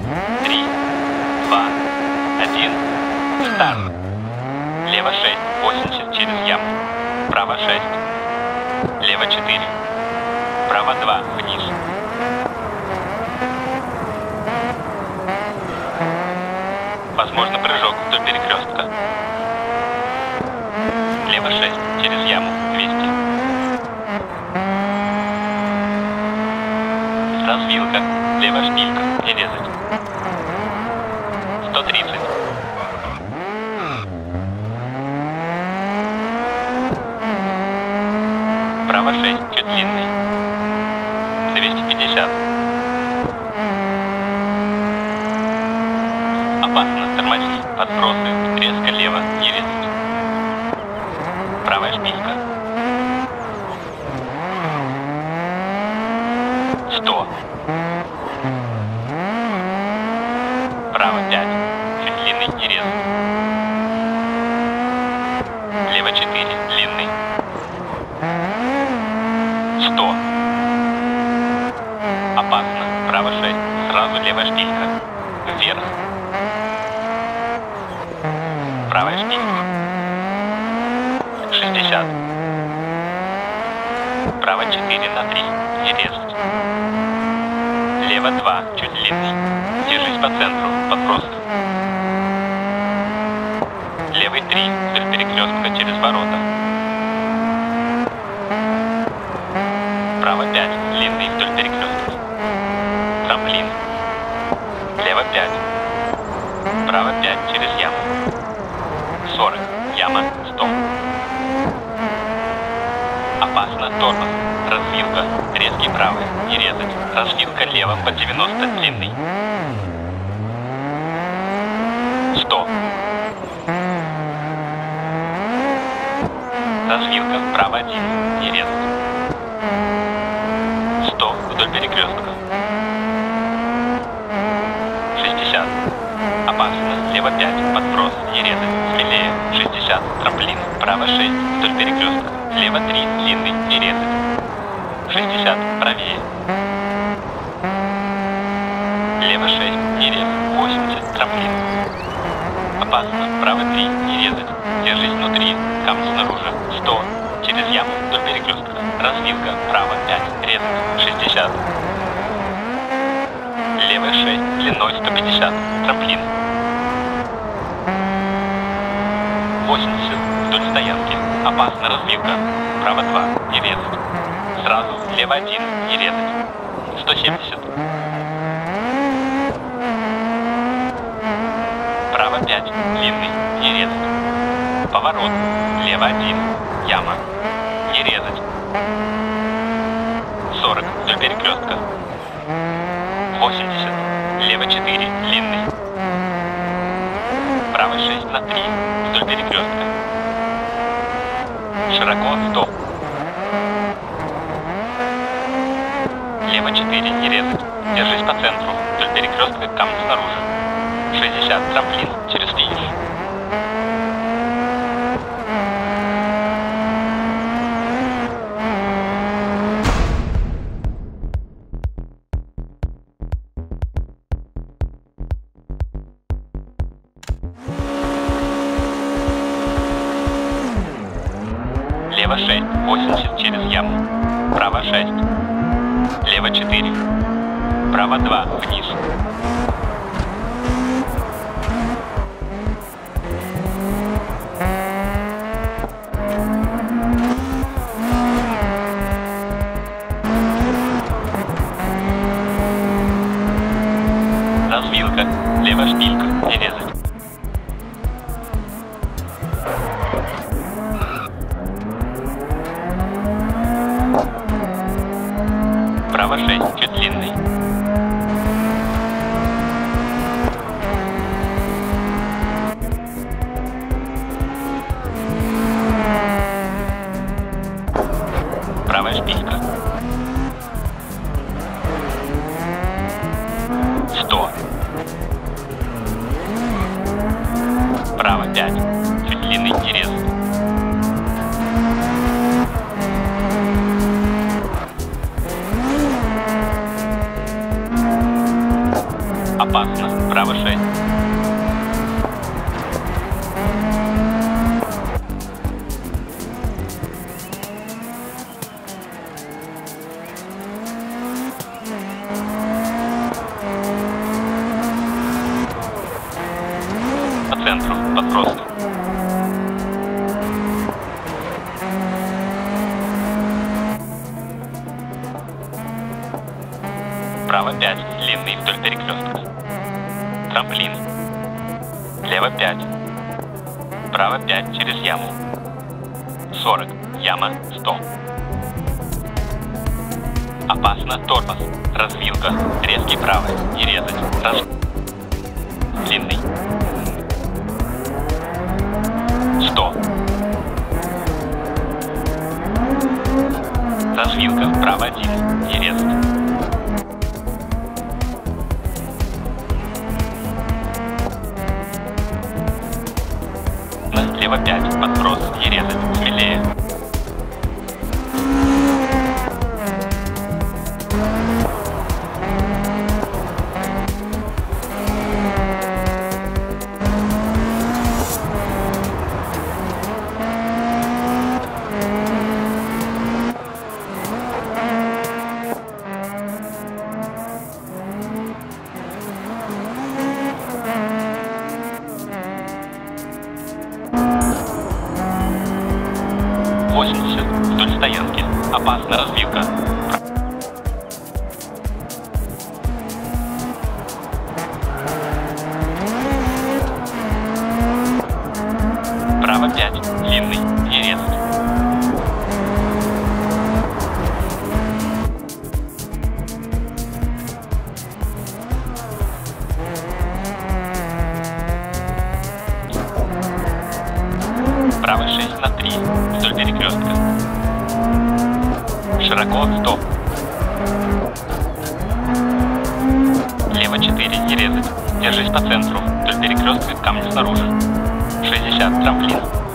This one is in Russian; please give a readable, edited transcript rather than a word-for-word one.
3, 2, 1. Старт. Лево 6, 80 через яму. Право 6. Лево 4. Право 2, вниз. Возможно прыжок вдоль перекрестка. Лево 6, через яму, 200. Развилка, лево шпилька, не резать. 130. Право 6, чуть длинный. 250. Опасно, тормози, подбросы, резко лево, не резать. Правая шпилька. 100. Право 5, чуть длинный, не резать. Лево 4, длинный. 100. Опасно, право 6, сразу левая шпилька. Вверх. Правая шпилька. 60. Право 4 на 3, не резать. Лево 2, чуть длинный. Держись по центру, подброс. Левый 3, вдоль перекрестка через ворота. Право 5, длинный вдоль перекрестка. Трамплин. Лево 5. Право 5 через яму. 40. Яма. Стоп. Опасно. Тормоз. Развилка. Резкий правый. Не резать. Развилка лево по 90. Длинный. 100. Развилка. Право 1. Не резать. 100. Вдоль перекрестка. 60. Опасно. Лево 5. Подброс. Не резать. Смелее. 60. Трамплин. Право 6. Вдоль перекрестка. Лево 3. Длинный. Не резать. 60. Правее. Лево 6. Не резать. 80. Трамплин. Опасно. Право 3. Не резать. Держись внутри. Камни снаружи. 100. Через яму. Вдоль перекрестка. Развилка. Право 5. Резать. 60. Левая 6, длиной 150, трамплин. 80, вдоль стоянки. Опасно, развилка. Право 2, не резать. Сразу, лево 1, не резать. 170. Право 5, длинный, не резать. Поворот, лево 1, яма, не резать. 40, вдоль перекрестка. 80. Лево 4. Длинный. Право 6 на 3. Вдоль перекрестка. Широко. Стоп. Лево 4. Не резать. Держись по центру. Вдоль перекрестка. Камни снаружи. 60. Трамплин. Через финиш. Лево 6, 80 через яму. Право 6. Лево 4. Право 2, вниз. Развилка. Лево шпилька. Не резать. Право 6, чуть длинный. Правая шпилька. 100. Право 5, чуть длинный, не резать. Опасно. Опасно. Право 6. По центру. Подбросы. Право 5. Длинный вдоль перекрестка. Трамплин. Лево 5. Право 5 через яму. 40. Яма 100. Опасно. Тормоз. Развилка. Резкий правый. Не резать. Длинный. 100. Развилка. Право 1. Не резать. Лево 5. Подброс. Не резать. Смелее. Вдоль стоянки. Опасна развилка. Право 5. Длинный. Не резать. Право 6 на 3. Вдоль перекрестка. Широко 100. Лево 4. Не резать. Держись по центру. Вдоль перекрестка камни снаружи. 60. Трамплин.